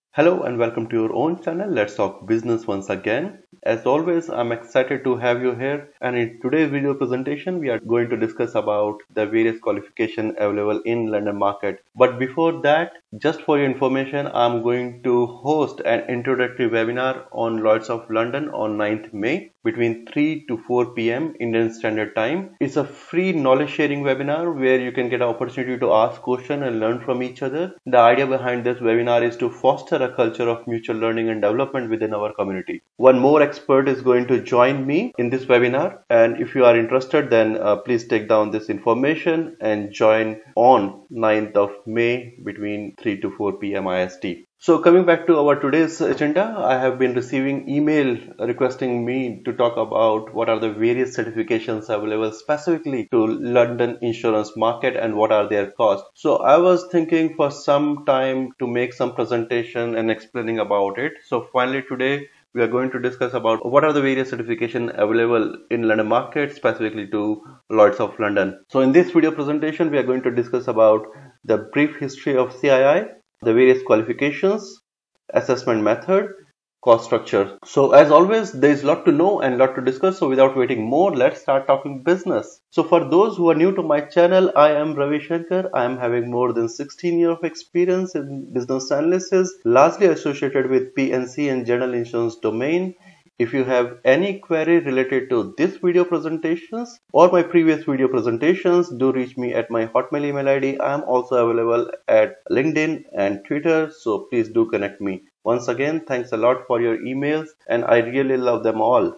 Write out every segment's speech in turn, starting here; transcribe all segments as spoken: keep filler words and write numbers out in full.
Hello and welcome to your own channel. Let's talk business once again. As always, I'm excited to have you here, and in today's video presentation we are going to discuss about the various qualifications available in London market. But before that, just for your information, I'm going to host an introductory webinar on Lloyds of London on ninth May between three to four p m Indian Standard Time. It's a free knowledge sharing webinar where you can get an opportunity to ask questions and learn from each other. The idea behind this webinar is to foster a culture of mutual learning and development within our community. One more expert is going to join me in this webinar, and if you are interested, then uh, please take down this information and join on ninth of May between three to four p m I S T. So coming back to our today's agenda, I have been receiving email requesting me to talk about what are the various certifications available specifically to London insurance market and what are their costs. So I was thinking for some time to make some presentation and explaining about it. So finally today we are going to discuss about what are the various certifications available in London market specifically to Lloyds of London. So in this video presentation we are going to discuss about the brief history of C I I, the various qualifications, assessment method, cost structure. So as always, there is a lot to know and a lot to discuss. So without waiting more, let's start talking business. So for those who are new to my channel, I am Ravi Shankar. I am having more than sixteen years of experience in business analysis, largely associated with P and C and general insurance domain. If you have any query related to this video presentations or my previous video presentations, do reach me at my Hotmail email I D. I am also available at LinkedIn and Twitter, so please do connect me. Once again, thanks a lot for your emails and I really love them all.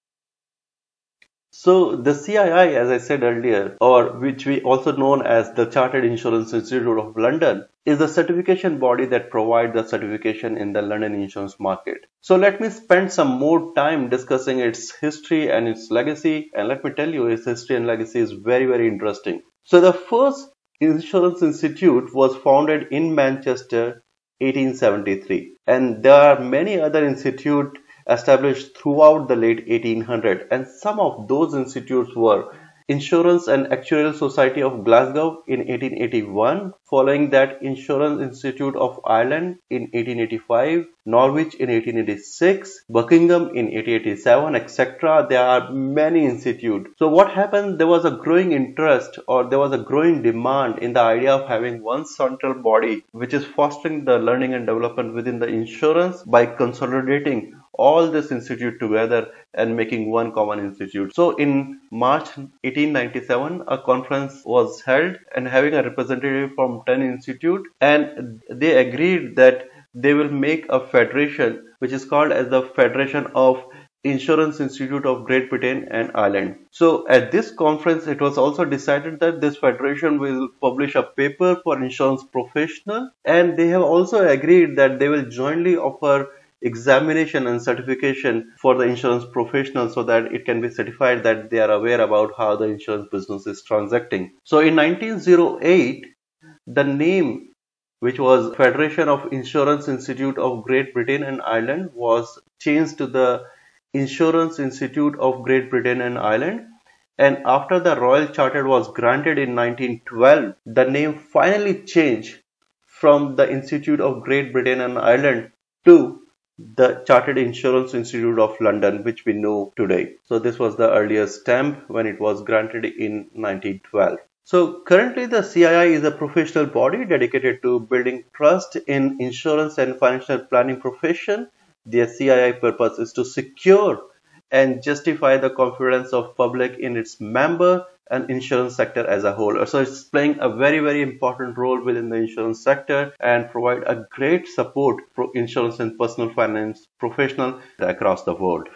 So the C I I, as I said earlier, or which we also known as the Chartered Insurance Institute of London, is the certification body that provides the certification in the London insurance market. So let me spend some more time discussing its history and its legacy, and let me tell you, its history and legacy is very very interesting. So the first insurance institute was founded in Manchester eighteen seventy-three, and there are many other institutes established throughout the late eighteen hundreds, and some of those institutes were Insurance and Actuarial Society of Glasgow in eighteen eighty-one, following that Insurance Institute of Ireland in eighteen eighty-five, Norwich in eighteen eighty-six, Buckingham in eighteen eighty-seven, et cetera. There are many institutes. So what happened? There was a growing interest, or there was a growing demand in the idea of having one central body which is fostering the learning and development within the insurance by consolidating all this institute together and making one common institute. So in March eighteen ninety-seven, a conference was held and having a representative from ten institute, and they agreed that they will make a federation which is called as the Federation of Insurance Institute of Great Britain and Ireland. So at this conference, it was also decided that this federation will publish a paper for insurance professional, and they have also agreed that they will jointly offer examination and certification for the insurance professionals so that it can be certified that they are aware about how the insurance business is transacting. So in nineteen oh eight, the name, which was Federation of Insurance Institute of Great Britain and Ireland, was changed to the Insurance Institute of Great Britain and Ireland. And after the Royal Charter was granted in nineteen twelve, the name finally changed from the Institute of Great Britain and Ireland to the Chartered Insurance Institute of London, which we know today. So this was the earliest stamp when it was granted in nineteen twelve. So currently the C I I is a professional body dedicated to building trust in insurance and financial planning profession. The C I I purpose is to secure and justify the confidence of public in its member and insurance sector as a whole. So it's playing a very very important role within the insurance sector and provide a great support for insurance and personal finance professionals across the world.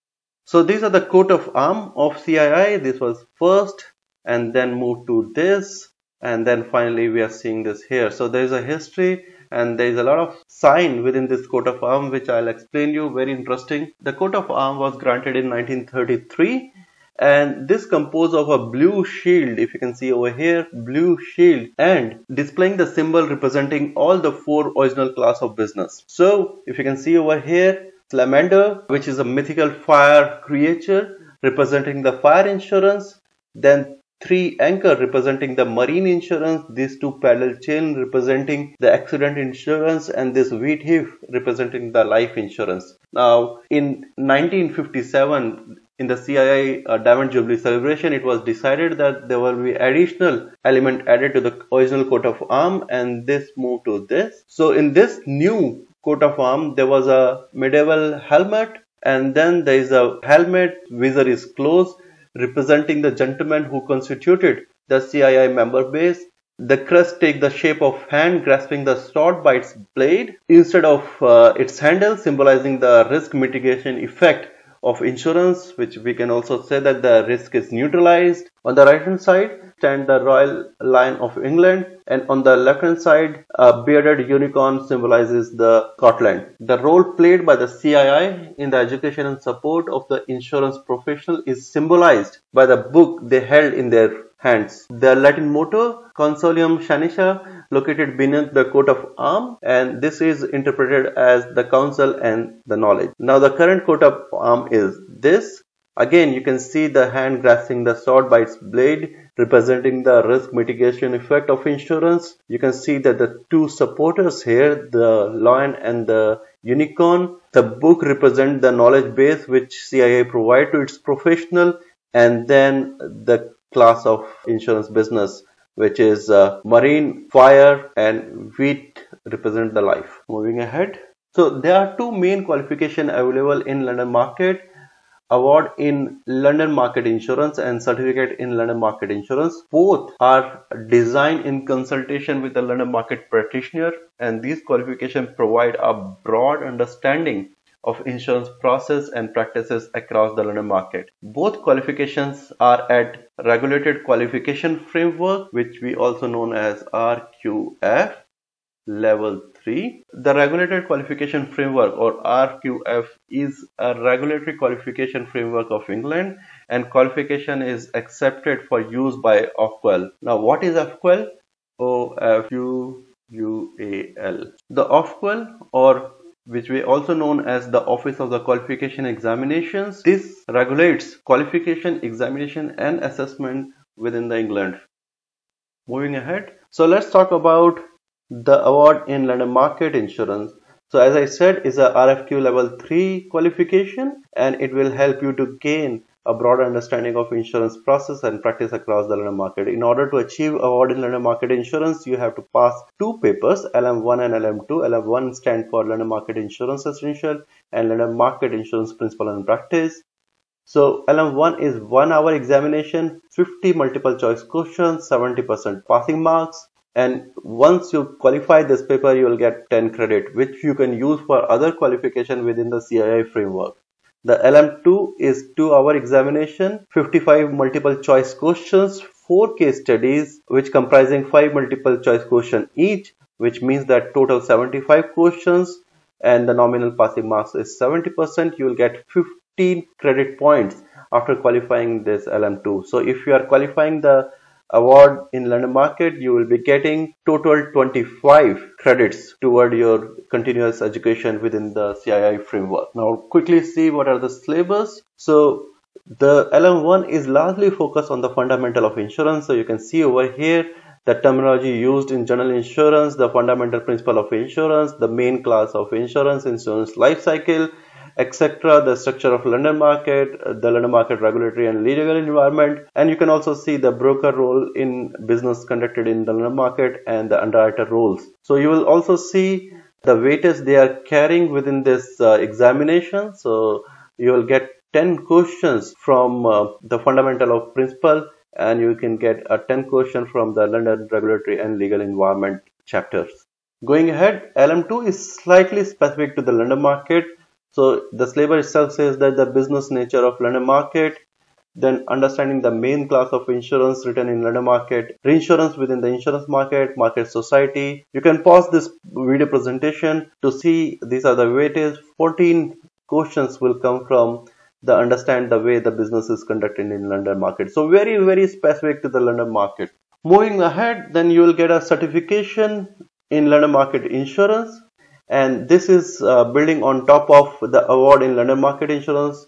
So these are the coat of arms of C I I. This was first, and then moved to this, and then finally we are seeing this here. So there is a history and there is a lot of sign within this coat of arms which I'll explain you. Very interesting. The coat of arms was granted in nineteen thirty-three, and this composed of a blue shield, if you can see over here, blue shield, and displaying the symbol representing all the four original class of business. So if you can see over here, Salamander, which is a mythical fire creature representing the fire insurance, then three anchor representing the marine insurance, these two parallel chain representing the accident insurance, and this wheat heap representing the life insurance. Now in nineteen fifty-seven, in the C I I uh, Diamond Jubilee celebration, it was decided that there will be additional element added to the original coat of arm, and this moved to this. So in this new coat of arm, there was a medieval helmet, and then there is a helmet, visor is closed, representing the gentleman who constituted the C I I member base. The crest takes the shape of hand grasping the sword by its blade instead of uh, its handle, symbolizing the risk mitigation effect of insurance, which we can also say that the risk is neutralized. On the right hand side stand the Royal Lion of England, and on the left hand side a bearded unicorn symbolizes the Scotland. The role played by the C I I in the education and support of the insurance professional is symbolized by the book they held in their hands. The Latin motto Consilium Scientia, located beneath the coat of arm, and this is interpreted as the counsel and the knowledge. Now the current coat of arm is this. Again, you can see the hand grasping the sword by its blade, representing the risk mitigation effect of insurance. You can see that the two supporters here, the lion and the unicorn. The book represents the knowledge base which C I I provide to its professional, and then the class of insurance business, which is uh, marine, fire, and wheat represent the life. Moving ahead. So there are two main qualifications available in London market: award in London market insurance and certificate in London market insurance. Both are designed in consultation with the London market practitioner, and these qualifications provide a broad understanding of insurance process and practices across the London market. Both qualifications are at Regulated Qualification Framework, which we also known as R Q F level three. The Regulated Qualification Framework, or R Q F, is a regulatory qualification framework of England, and qualification is accepted for use by Ofqual. Now what is Ofqual? O F U U A L. The Ofqual, or which we also known as the Office of the Qualification Examinations, this regulates qualification, examination and assessment within the England. Moving ahead, so let's talk about the award in London market insurance. So as I said, is a R F Q level three qualification, and it will help you to gain a broad understanding of insurance process and practice across the London market. In order to achieve award in London market insurance, you have to pass two papers, L M one and L M two. L M one stands for London Market Insurance Essential and London Market Insurance Principle and Practice. So L M one is one hour examination, fifty multiple choice questions, seventy percent passing marks. And once you qualify this paper, you will get ten credit, which you can use for other qualification within the C I I framework. The L M two is two hour examination, fifty-five multiple choice questions, four case studies, which comprising five multiple choice question each, which means that total seventy-five questions, and the nominal passing marks is seventy percent. You will get fifteen credit points after qualifying this L M two. So if you are qualifying the award in London market, you will be getting total twenty-five credits toward your continuous education within the C I I framework. Now quickly see what are the syllabus. So the L M one is largely focused on the fundamental of insurance. So you can see over here the terminology used in general insurance, the fundamental principle of insurance, the main class of insurance, insurance life cycle, et cetera, the structure of London market, the London market regulatory and legal environment, and you can also see the broker role in business conducted in the London market and the underwriter roles. So you will also see the weightage they are carrying within this uh, examination. So you will get ten questions from uh, the fundamental of principle, and you can get a ten question from the London regulatory and legal environment chapters. Going ahead, L M two is slightly specific to the London market. So the syllabus itself says that the business nature of London market, then understanding the main class of insurance written in London market, reinsurance within the insurance market, market society. You can pause this video presentation to see these are the weightage. fourteen questions will come from the understand the way the business is conducted in London market. So very, very specific to the London market. Moving ahead, then you will get a certification in London market insurance. And this is uh, building on top of the award in London market insurance.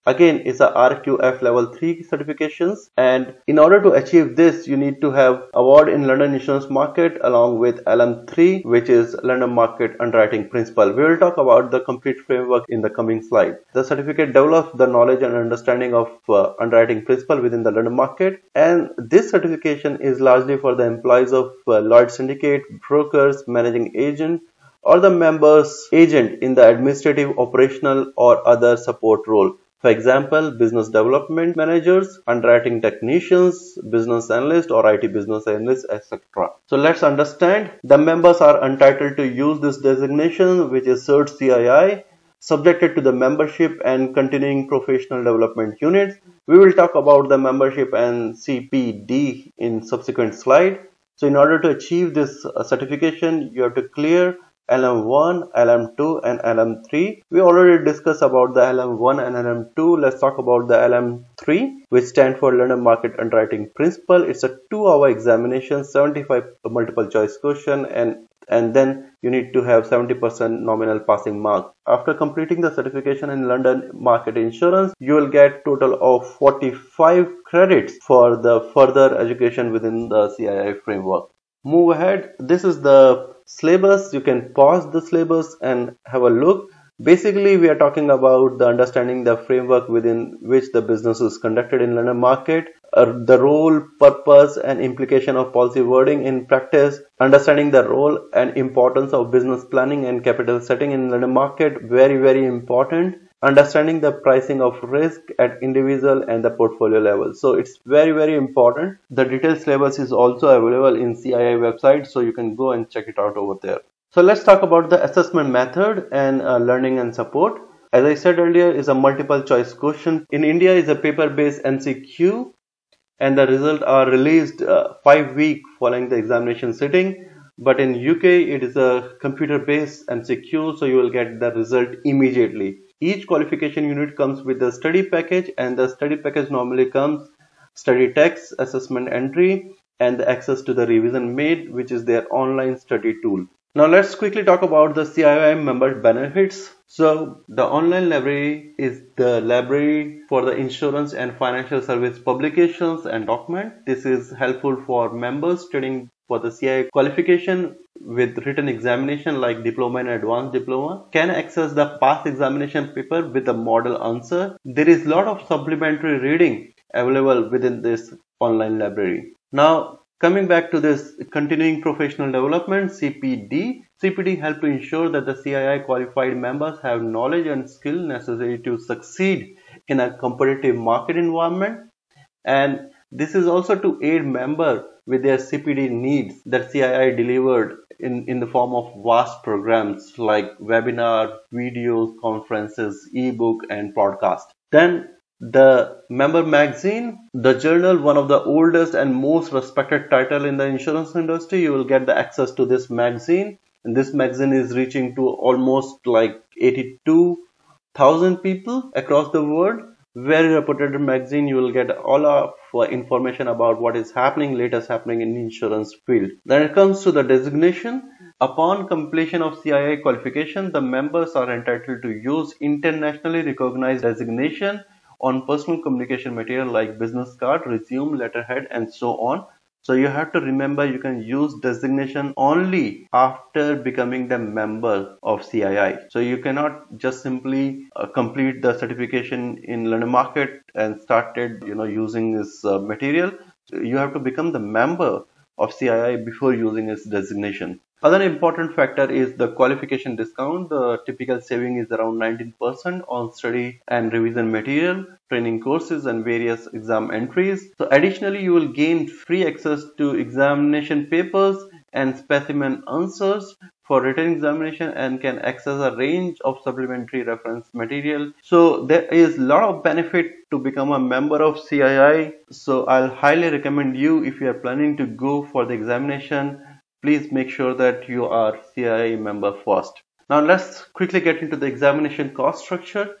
Again, it's a R Q F level three certifications, and in order to achieve this, you need to have award in London insurance market along with L M three, which is London Market Underwriting Principle. We will talk about the complete framework in the coming slide. The certificate develops the knowledge and understanding of uh, underwriting principle within the London market, and this certification is largely for the employees of uh, Lloyd's Syndicate, brokers, managing agent, or the member's agent in the administrative, operational, or other support role. For example, business development managers, underwriting technicians, business analysts, or I T business analysts, et cetera. So let's understand. The members are entitled to use this designation, which is Cert C I I, subjected to the membership and continuing professional development units. We will talk about the membership and C P D in subsequent slide. So in order to achieve this certification, you have to clear L M one, L M two, and L M three. We already discussed about the L M one and L M two. Let's talk about the L M three, which stands for London Market Underwriting Principle. It's a two-hour examination, seventy-five multiple choice question, and and then you need to have seventy percent nominal passing mark. After completing the certification in London Market Insurance, you will get total of forty-five credits for the further education within the C I I framework. Move ahead. This is the syllabus. You can pause the syllabus and have a look. Basically, we are talking about the understanding the framework within which the business is conducted in London market, uh, the role, purpose, and implication of policy wording in practice, understanding the role and importance of business planning and capital setting in London market, very very important. Understanding the pricing of risk at individual and the portfolio level. So it's very very important. The detailed syllabus is also available in C I I website, so you can go and check it out over there. So let's talk about the assessment method and uh, learning and support. As I said earlier, is a multiple choice question. In India, is a paper-based M C Q, and the results are released uh, five weeks following the examination sitting. But in U K, it is a computer-based M C Q, so you will get the result immediately. Each qualification unit comes with the study package, and the study package normally comes study text, assessment entry, and the access to the revision made, which is their online study tool. Now let's quickly talk about the C I I member benefits. So the online library is the library for the insurance and financial service publications and documents. This is helpful for members studying for the C I I qualification with written examination like diploma and advanced diploma, can access the past examination paper with the model answer. There is a lot of supplementary reading available within this online library. Now coming back to this continuing professional development, C P D. C P D help to ensure that the C I I qualified members have knowledge and skill necessary to succeed in a competitive market environment, and this is also to aid member with their C P D needs that C I I delivered in, in the form of vast programs like webinar, videos, conferences, ebook, and podcast. Then the member magazine, the journal, one of the oldest and most respected title in the insurance industry. You will get the access to this magazine, and this magazine is reaching to almost like eighty-two thousand people across the world. Very reputed magazine. You will get all of uh, information about what is happening, latest happening in insurance field. Then it comes to the designation. Upon completion of C I I qualification, the members are entitled to use internationally recognized designation on personal communication material like business card, resume, letterhead, and so on. So you have to remember you can use designation only after becoming the member of C I I. So you cannot just simply uh, complete the certification in London market and started you know using this uh, material. So you have to become the member of C I I before using its designation. Other important factor is the qualification discount. The typical saving is around nineteen percent on study and revision material, training courses, and various exam entries. So additionally, you will gain free access to examination papers and specimen answers for written examination, and can access a range of supplementary reference material. So there is a lot of benefit to become a member of C I I. So I'll highly recommend you, if you are planning to go for the examination, please make sure that you are C I I member first. Now let's quickly get into the examination cost structure.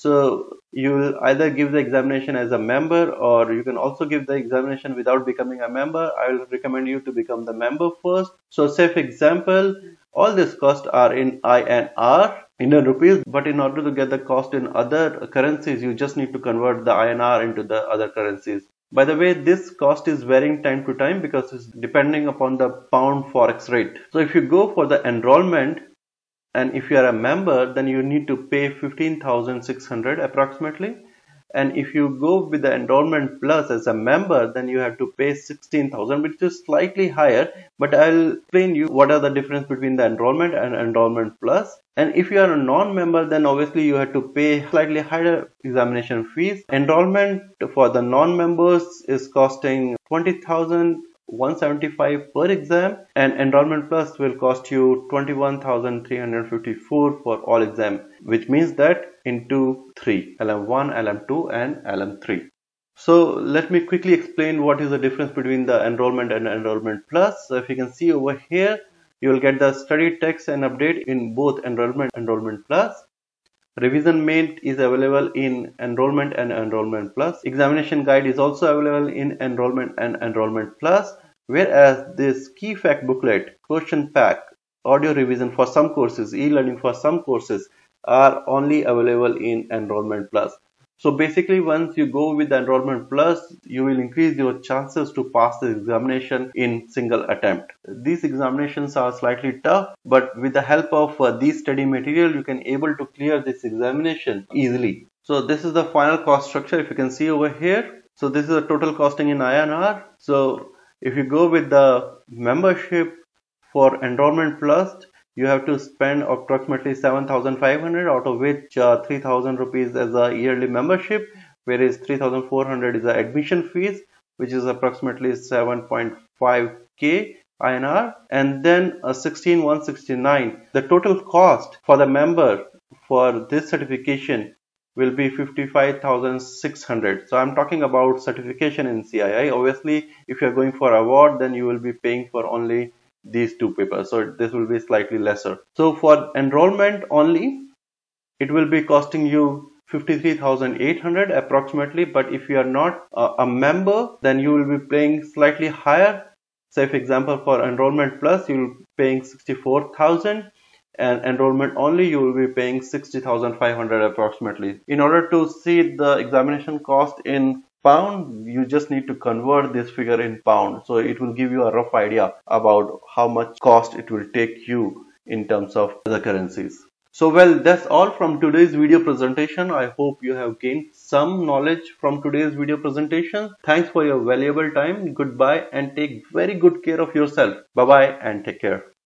So you will either give the examination as a member, or you can also give the examination without becoming a member. I will recommend you to become the member first. So say for example, all these costs are in I N R, Indian rupees, but in order to get the cost in other currencies, you just need to convert the I N R into the other currencies. By the way, this cost is varying time to time because it's depending upon the pound forex rate. So if you go for the enrollment, and if you are a member, then you need to pay fifteen thousand six hundred approximately. And if you go with the enrollment plus as a member, then you have to pay sixteen thousand, which is slightly higher, but I'll explain you what are the difference between the enrollment and enrollment plus. And if you are a non-member, then obviously you have to pay slightly higher examination fees. Enrollment for the non-members is costing twenty thousand one hundred seventy-five per exam, and enrollment plus will cost you twenty-one thousand three hundred fifty-four for all exam, which means that into three, L M one, L M two and L M three. So let me quickly explain what is the difference between the enrollment and enrollment plus. So if you can see over here, you will get the study text and update in both enrollment and enrollment plus. Revision mate is available in enrollment and enrollment plus. Examination guide is also available in enrollment and enrollment plus, whereas this key fact booklet, question pack, audio revision for some courses, e-learning for some courses are only available in enrollment plus. So basically, once you go with the enrollment plus, you will increase your chances to pass the examination in single attempt. These examinations are slightly tough, but with the help of uh, these study material, you can able to clear this examination easily. So this is the final cost structure. If you can see over here, so this is the total costing in I N R. So if you go with the membership for enrollment plus, you have to spend approximately seven thousand five hundred, out of which uh, three thousand rupees as a yearly membership, whereas three thousand four hundred is the admission fees, which is approximately seven point five K I N R, and then a sixteen thousand one hundred sixty-nine. The total cost for the member for this certification will be fifty-five thousand six hundred. So I'm talking about certification in C I I. Obviously, if you're going for award, then you will be paying for only these two papers, so this will be slightly lesser. So for enrollment only, it will be costing you fifty-three thousand eight hundred approximately, but if you are not a, a member, then you will be paying slightly higher. Say for example, for enrollment plus, you will be paying sixty-four thousand, and enrollment only you will be paying sixty thousand five hundred approximately. In order to see the examination cost in pound, you just need to convert this figure in pound, so it will give you a rough idea about how much cost it will take you in terms of the currencies. So well, that's all from today's video presentation. I hope you have gained some knowledge from today's video presentation. Thanks for your valuable time. Goodbye and take very good care of yourself. Bye bye and take care.